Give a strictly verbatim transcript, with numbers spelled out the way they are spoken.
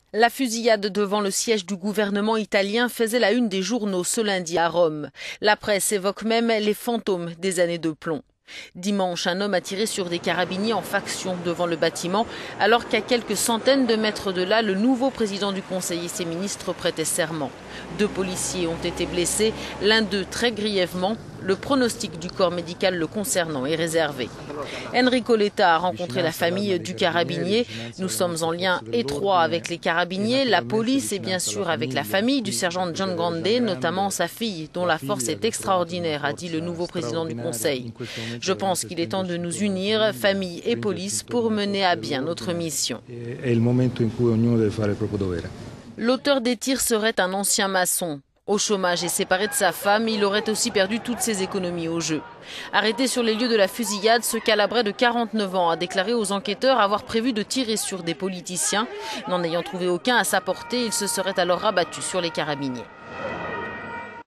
La fusillade devant le siège du gouvernement italien faisait la une des journaux ce lundi à Rome. La presse évoque même les fantômes des années de plomb. Dimanche, un homme a tiré sur des carabiniers en faction devant le bâtiment, alors qu'à quelques centaines de mètres de là, le nouveau président du Conseil et ses ministres prêtaient serment. Deux policiers ont été blessés, l'un d'eux très grièvement. Le pronostic du corps médical le concernant est réservé. Enrico Letta a rencontré la famille du carabinier. Nous sommes en lien étroit avec les carabiniers, la police et bien sûr avec la famille du sergent John Grande, notamment sa fille, dont la force est extraordinaire, a dit le nouveau président du Conseil. Je pense qu'il est temps de nous unir, famille et police, pour mener à bien notre mission. L'auteur des tirs serait un ancien maçon. Au chômage et séparé de sa femme, il aurait aussi perdu toutes ses économies au jeu. Arrêté sur les lieux de la fusillade, ce Calabrais de quarante-neuf ans a déclaré aux enquêteurs avoir prévu de tirer sur des politiciens. N'en ayant trouvé aucun à sa portée, il se serait alors rabattu sur les carabiniers.